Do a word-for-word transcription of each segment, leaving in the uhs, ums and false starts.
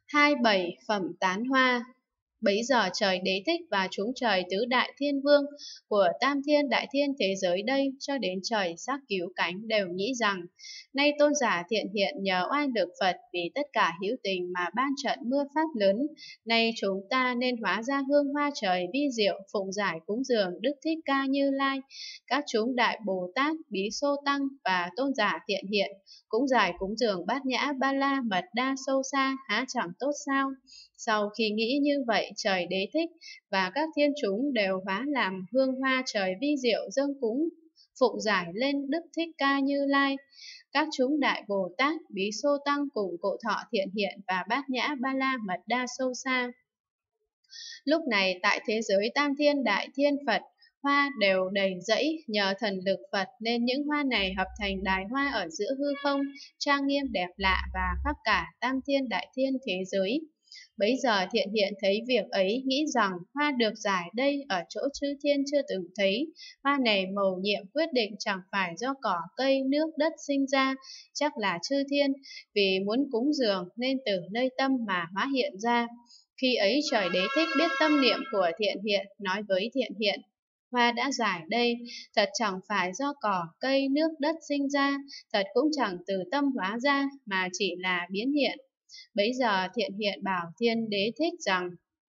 Hai bảy phẩm tán hoa. Bấy giờ trời Đế Thích và chúng trời tứ đại thiên vương của tam thiên đại thiên thế giới đây cho đến trời sắc cứu cánh đều nghĩ rằng: nay tôn giả thiện hiện nhờ oai lực Phật vì tất cả hữu tình mà ban trận mưa pháp lớn, nay chúng ta nên hóa ra hương hoa trời vi diệu phụng giải cúng dường Đức Thích Ca Như Lai, các chúng đại Bồ Tát, Bí Xô Tăng và tôn giả thiện hiện cũng giải cúng dường Bát Nhã Ba La Mật Đa sâu xa, há chẳng tốt sao? Sau khi nghĩ như vậy, trời Đế Thích và các thiên chúng đều hóa làm hương hoa trời vi diệu dâng cúng phụng giải lên Đức Thích Ca Như Lai. Các chúng đại Bồ Tát, Bí Xô Tăng cùng Cộ Thọ Thiện Hiện và Bát Nhã Ba La Mật Đa sâu xa. Lúc này tại thế giới tam thiên đại thiên Phật, hoa đều đầy rẫy, nhờ thần lực Phật nên những hoa này hợp thành đài hoa ở giữa hư không, trang nghiêm đẹp lạ và khắp cả tam thiên đại thiên thế giới. Bấy giờ thiện hiện thấy việc ấy, nghĩ rằng hoa được giải đây ở chỗ chư thiên chưa từng thấy. Hoa này mầu nhiệm quyết định chẳng phải do cỏ cây nước đất sinh ra, chắc là chư thiên vì muốn cúng dường nên từ nơi tâm mà hóa hiện ra. Khi ấy trời Đế Thích biết tâm niệm của thiện hiện, nói với thiện hiện: hoa đã giải đây, thật chẳng phải do cỏ cây nước đất sinh ra, thật cũng chẳng từ tâm hóa ra, mà chỉ là biến hiện. Bấy giờ thiện hiện bảo thiên Đế Thích rằng: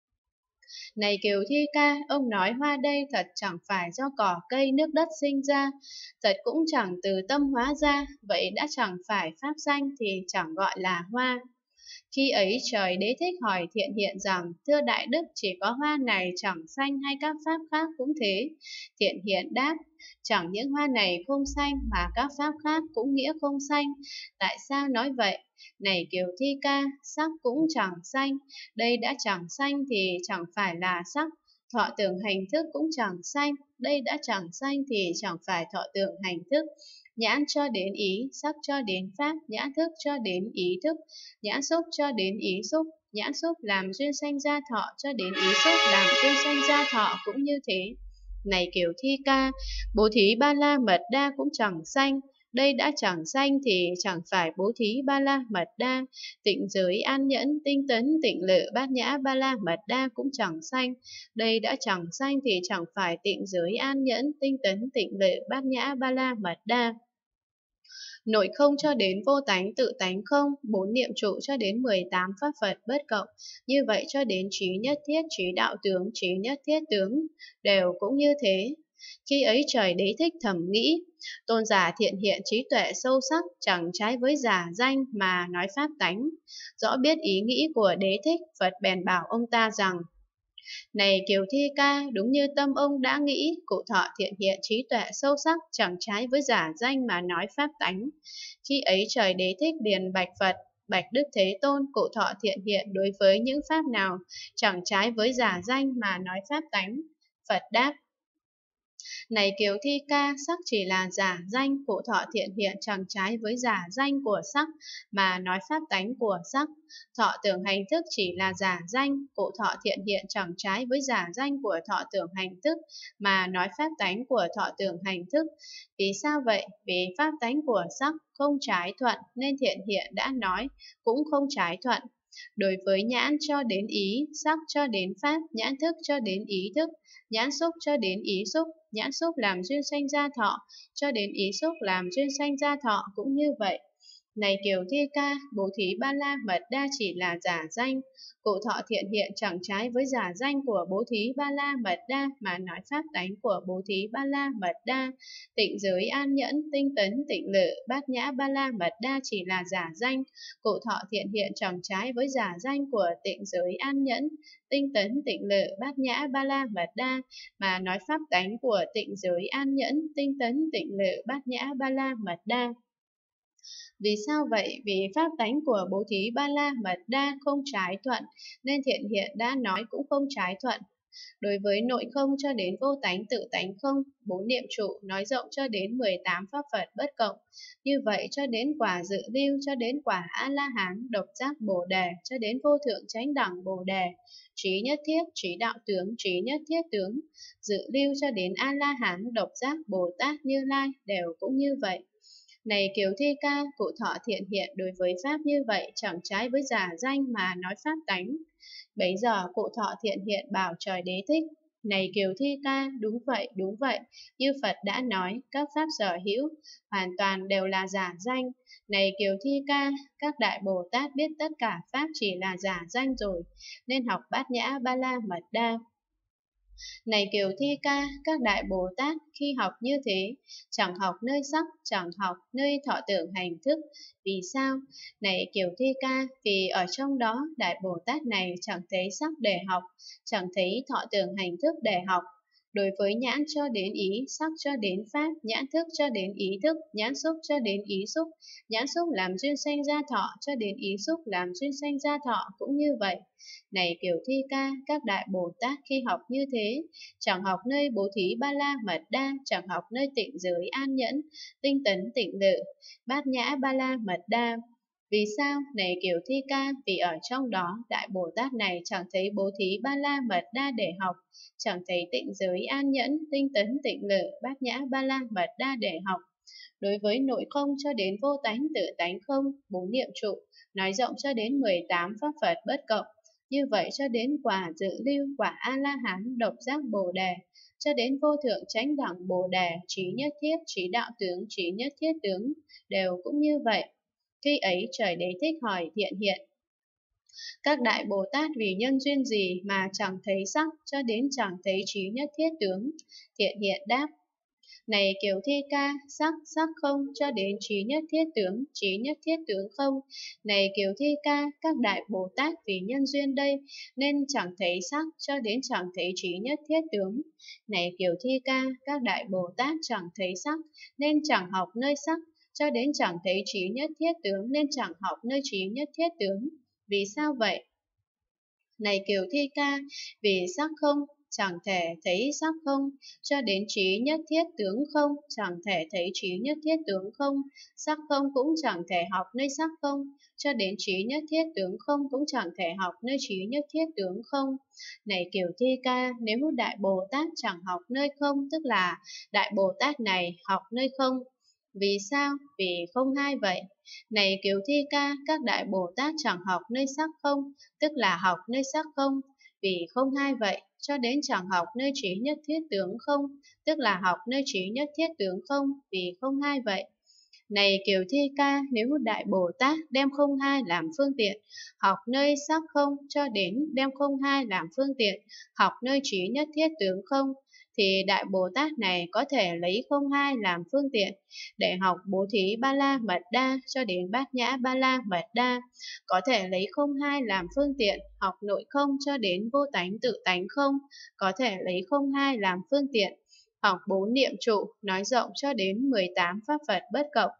này Kiều Thi Ca, ông nói hoa đây thật chẳng phải do cỏ cây nước đất sinh ra, thật cũng chẳng từ tâm hóa ra, vậy đã chẳng phải pháp danh thì chẳng gọi là hoa. Khi ấy trời Đế Thích hỏi thiện hiện rằng: thưa đại đức, chỉ có hoa này chẳng sanh hay các pháp khác cũng thế? Thiện hiện đáp: chẳng những hoa này không sanh mà các pháp khác cũng nghĩa không sanh. Tại sao nói vậy? Này Kiều Thi Ca, sắc cũng chẳng sanh, đây đã chẳng sanh thì chẳng phải là sắc. Thọ tưởng hành thức cũng chẳng sanh, đây đã chẳng sanh thì chẳng phải thọ tưởng hành thức. Nhãn cho đến ý, sắc cho đến pháp, nhãn thức cho đến ý thức, nhãn xúc cho đến ý xúc, nhãn xúc làm duyên sanh ra thọ cho đến ý xúc làm duyên sanh ra thọ cũng như thế. Này Kiều Thi Ca, bố thí ba la mật đa cũng chẳng sanh, đây đã chẳng sanh thì chẳng phải bố thí ba la mật đa. Tịnh giới an nhẫn, tinh tấn, tịnh lự, bát nhã ba la mật đa cũng chẳng sanh, đây đã chẳng sanh thì chẳng phải tịnh giới an nhẫn, tinh tấn, tịnh lự, bát nhã ba la mật đa. Nội không cho đến vô tánh tự tánh không, bốn niệm trụ cho đến mười tám pháp Phật bất cộng, như vậy cho đến trí nhất thiết, trí đạo tướng, trí nhất thiết tướng, đều cũng như thế. Khi ấy trời Đế Thích thầm nghĩ: tôn giả thiện hiện trí tuệ sâu sắc, chẳng trái với giả danh mà nói pháp tánh. Rõ biết ý nghĩ của Đế Thích, Phật bèn bảo ông ta rằng: này Kiều Thi Ca, đúng như tâm ông đã nghĩ, Cụ Thọ thiện hiện trí tuệ sâu sắc, chẳng trái với giả danh mà nói pháp tánh. Khi ấy trời Đế Thích liền bạch Phật: bạch Đức Thế Tôn, Cụ Thọ thiện hiện đối với những pháp nào chẳng trái với giả danh mà nói pháp tánh? Phật đáp: này Kiều Thi Ca, sắc chỉ là giả danh, Cụ Thọ thiện hiện chẳng trái với giả danh của sắc mà nói pháp tánh của sắc. Thọ tưởng hành thức chỉ là giả danh, Cụ Thọ thiện hiện chẳng trái với giả danh của thọ tưởng hành thức mà nói pháp tánh của thọ tưởng hành thức. Vì sao vậy? Vì pháp tánh của sắc không trái thuận nên thiện hiện đã nói cũng không trái thuận. Đối với nhãn cho đến ý, sắc cho đến pháp, nhãn thức cho đến ý thức, nhãn xúc cho đến ý xúc, nhãn xúc làm duyên sanh ra thọ, cho đến ý xúc làm duyên sanh ra thọ cũng như vậy. Này Kiều Thi Ca, bố thí ba la mật đa chỉ là giả danh, Cụ Thọ thiện hiện chẳng trái với giả danh của bố thí ba la mật đa mà nói pháp tánh của bố thí ba la mật đa. Tịnh giới an nhẫn, tinh tấn, tịnh lự, bát nhã ba la mật đa chỉ là giả danh, Cụ Thọ thiện hiện chẳng trái với giả danh của tịnh giới an nhẫn, tinh tấn, tịnh lự, bát nhã ba la mật đa mà nói pháp tánh của tịnh giới an nhẫn, tinh tấn, tịnh lự, bát nhã ba la mật đa. Vì sao vậy? Vì pháp tánh của bố thí ba la mật đa không trái thuận nên thiện hiện đã nói cũng không trái thuận. Đối với nội không cho đến vô tánh tự tánh không, bốn niệm trụ nói rộng cho đến mười tám pháp Phật bất cộng. Như vậy cho đến quả dự lưu, cho đến quả A-la-hán, độc giác Bồ Đề, cho đến vô thượng chánh đẳng Bồ Đề, trí nhất thiết, trí đạo tướng, trí nhất thiết tướng, dự lưu cho đến A-la-hán, độc giác Bồ Tát Như Lai đều cũng như vậy. Này Kiều Thi Ca, cụ thọ thiện hiện đối với Pháp như vậy chẳng trái với giả danh mà nói Pháp tánh. Bấy giờ cụ thọ thiện hiện bảo trời đế thích. Này Kiều Thi Ca, đúng vậy, đúng vậy, như Phật đã nói, các Pháp sở hữu, hoàn toàn đều là giả danh. Này Kiều Thi Ca, các Đại Bồ Tát biết tất cả Pháp chỉ là giả danh rồi, nên học Bát Nhã Ba La Mật Đa. Này Kiều Thi Ca, các Đại Bồ Tát khi học như thế, chẳng học nơi sắc, chẳng học nơi thọ tưởng hành thức. Vì sao? Này Kiều Thi Ca, vì ở trong đó Đại Bồ Tát này chẳng thấy sắc để học, chẳng thấy thọ tưởng hành thức để học. Đối với nhãn cho đến ý, sắc cho đến pháp, nhãn thức cho đến ý thức, nhãn xúc cho đến ý xúc, nhãn xúc làm duyên sanh ra thọ cho đến ý xúc làm duyên sanh ra thọ cũng như vậy. Này Kiều Thi Ca, các Đại Bồ Tát khi học như thế, chẳng học nơi bố thí ba la mật đa, chẳng học nơi tịnh giới an nhẫn, tinh tấn tịnh lự, bát nhã ba la mật đa. Vì sao? Này Kiều Thi Ca, vì ở trong đó Đại Bồ Tát này chẳng thấy bố thí ba la mật đa để học, chẳng thấy tịnh giới an nhẫn, tinh tấn tịnh lự, bát nhã ba la mật đa để học. Đối với nội không cho đến vô tánh tự tánh không, bốn niệm trụ, nói rộng cho đến mười tám pháp Phật bất cộng. Như vậy cho đến quả dự lưu, quả A-la-hán, độc giác Bồ Đề, cho đến vô thượng chánh đẳng Bồ Đề, trí nhất thiết, trí đạo tướng, trí nhất thiết tướng, đều cũng như vậy. Khi ấy trời đế thích hỏi thiện hiện, các Đại Bồ Tát vì nhân duyên gì mà chẳng thấy sắc, cho đến chẳng thấy trí nhất thiết tướng? Thiện hiện đáp, này Kiều Thi Ca, sắc, sắc không, cho đến trí nhất thiết tướng, trí nhất thiết tướng không. Này Kiều Thi Ca, các Đại Bồ Tát vì nhân duyên đây, nên chẳng thấy sắc, cho đến chẳng thấy trí nhất thiết tướng. Này Kiều Thi Ca, các Đại Bồ Tát chẳng thấy sắc, nên chẳng học nơi sắc, cho đến chẳng thấy trí nhất thiết tướng, nên chẳng học nơi trí nhất thiết tướng. Vì sao vậy? Này Kiều Thi Ca, vì sắc không, chẳng thể thấy sắc không, cho đến trí nhất thiết tướng không, chẳng thể thấy trí nhất thiết tướng không, sắc không cũng chẳng thể học nơi sắc không, cho đến trí nhất thiết tướng không cũng chẳng thể học nơi trí nhất thiết tướng không. Này Kiều Thi Ca, nếu Đại Bồ Tát chẳng học nơi không, tức là Đại Bồ Tát này học nơi không. Vì sao? Vì không hai vậy. Này Kiều Thi Ca, các Đại Bồ Tát chẳng học nơi sắc không, tức là học nơi sắc không. Vì không hai vậy, cho đến chẳng học nơi trí nhất thiết tướng không, tức là học nơi trí nhất thiết tướng không, vì không hai vậy. Này Kiều Thi Ca, nếu Đại Bồ Tát đem không hai làm phương tiện, học nơi sắc không, cho đến đem không hai làm phương tiện, học nơi trí nhất thiết tướng không, thì Đại Bồ Tát này có thể lấy không hai làm phương tiện để học bố thí ba la mật đa cho đến bát nhã ba la mật đa, có thể lấy không hai làm phương tiện học nội không cho đến vô tánh tự tánh không, có thể lấy không hai làm phương tiện học bốn niệm trụ, nói rộng cho đến mười tám pháp Phật bất cộng.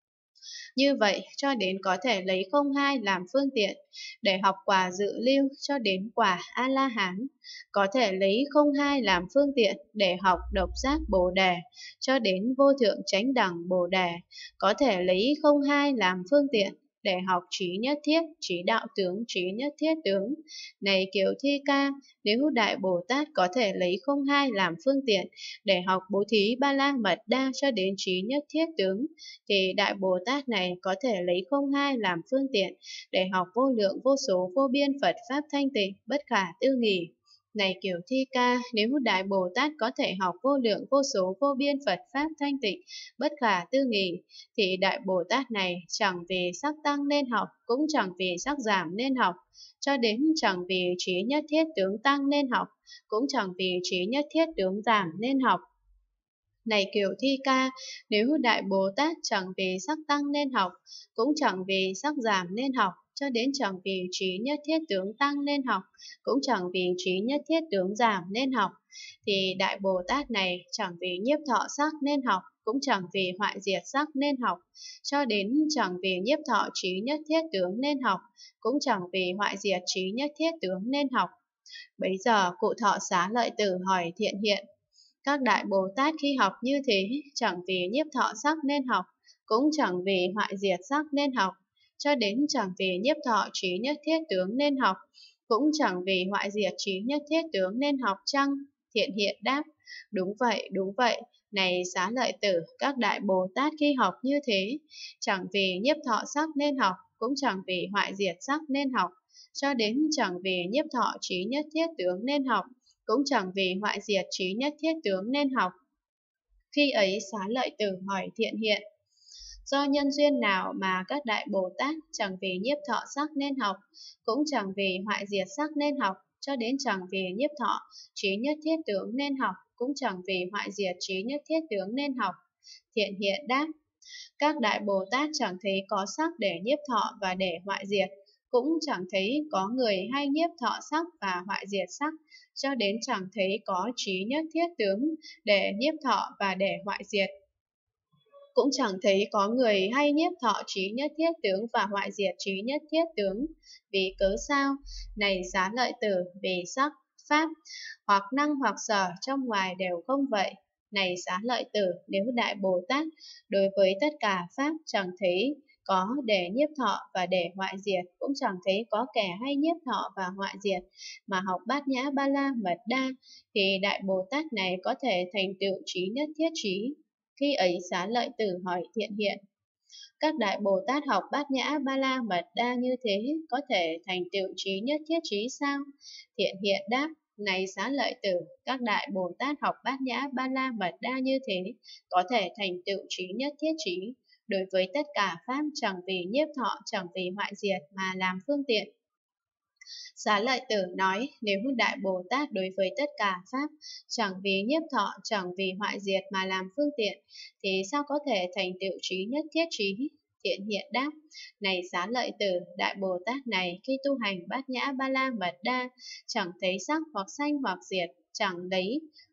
Như vậy cho đến có thể lấy không hai làm phương tiện để học quả dự lưu cho đến quả A-la-hán, có thể lấy không hai làm phương tiện để học độc giác Bồ Đề cho đến vô thượng chánh đẳng Bồ Đề, có thể lấy không hai làm phương tiện để học trí nhất thiết, trí đạo tướng, trí nhất thiết tướng. Này Kiều Thi Ca, nếu Đại Bồ Tát có thể lấy không hai làm phương tiện để học bố thí ba la mật đa cho đến trí nhất thiết tướng, thì Đại Bồ Tát này có thể lấy không hai làm phương tiện để học vô lượng vô số vô biên Phật Pháp thanh tịnh, bất khả tư nghì. Này Kiều Thi Ca, nếu Đại Bồ Tát có thể học vô lượng vô số vô biên Phật Pháp thanh tịnh, bất khả tư nghì, thì Đại Bồ Tát này chẳng vì sắc tăng nên học, cũng chẳng vì sắc giảm nên học, cho đến chẳng vì trí nhất thiết tướng tăng nên học, cũng chẳng vì trí nhất thiết tướng giảm nên học. Này Kiều Thi Ca, nếu Đại Bồ Tát chẳng vì sắc tăng nên học, cũng chẳng vì sắc giảm nên học, cho đến chẳng vì trí nhất thiết tướng tăng nên học, cũng chẳng vì trí nhất thiết tướng giảm nên học, thì Đại Bồ Tát này chẳng vì nhiếp thọ sắc nên học, cũng chẳng vì hoại diệt sắc nên học, cho đến chẳng vì nhiếp thọ trí nhất thiết tướng nên học, cũng chẳng vì hoại diệt trí nhất thiết tướng nên học. Bấy giờ cụ thọ xá lợi tử hỏi thiện hiện, các Đại Bồ Tát khi học như thế, chẳng vì nhiếp thọ sắc nên học, cũng chẳng vì hoại diệt sắc nên học, cho đến chẳng vì nhiếp thọ trí nhất thiết tướng nên học, cũng chẳng vì hoại diệt trí nhất thiết tướng nên học chăng? Thiện hiện đáp, đúng vậy, đúng vậy, Này Xá Lợi Tử, các đại Bồ Tát khi học như thế, chẳng vì nhiếp thọ sắc nên học, cũng chẳng vì hoại diệt sắc nên học, cho đến chẳng vì nhiếp thọ trí nhất thiết tướng nên học, cũng chẳng vì hoại diệt trí nhất thiết tướng nên học. Khi ấy Xá Lợi Tử hỏi Thiện Hiện, do nhân duyên nào mà các đại Bồ Tát chẳng vì nhiếp thọ sắc nên học, cũng chẳng vì hoại diệt sắc nên học, cho đến chẳng vì nhiếp thọ trí nhất thiết tướng nên học, cũng chẳng vì hoại diệt trí nhất thiết tướng nên học? Thiện Hiện đáp, các đại Bồ Tát chẳng thấy có sắc để nhiếp thọ và để hoại diệt, cũng chẳng thấy có người hay nhiếp thọ sắc và hoại diệt sắc, cho đến chẳng thấy có trí nhất thiết tướng để nhiếp thọ và để hoại diệt. Cũng chẳng thấy có người hay nhiếp thọ trí nhất thiết tướng và hoại diệt trí nhất thiết tướng. Vì cớ sao? Này Xá Lợi Tử, vì sắc, pháp, hoặc năng hoặc sở trong ngoài đều không vậy. Này Xá Lợi Tử, nếu Đại Bồ Tát đối với tất cả pháp chẳng thấy có để nhiếp thọ và để hoại diệt, cũng chẳng thấy có kẻ hay nhiếp thọ và hoại diệt, mà học Bát Nhã Ba La Mật Đa, thì Đại Bồ Tát này có thể thành tựu trí nhất thiết trí. Khi ấy Xá Lợi Tử hỏi Thiện Hiện, các đại Bồ Tát học Bát Nhã Ba La Mật Đa như thế có thể thành tựu trí nhất thiết trí sao? Thiện Hiện đáp, này Xá Lợi Tử, các đại Bồ Tát học Bát Nhã Ba La Mật Đa như thế có thể thành tựu trí nhất thiết trí, đối với tất cả pháp chẳng vì nhiếp thọ, chẳng vì hoại diệt mà làm phương tiện. Xá Lợi Tử nói, nếu Đại Bồ Tát đối với tất cả pháp chẳng vì nhiếp thọ, chẳng vì hoại diệt mà làm phương tiện, thì sao có thể thành tựu trí nhất thiết trí? Thiện Hiện đáp, này Xá Lợi Tử, Đại Bồ Tát này khi tu hành Bát Nhã Ba La Mật Đa, chẳng thấy sắc hoặc sanh hoặc diệt, chẳng lấy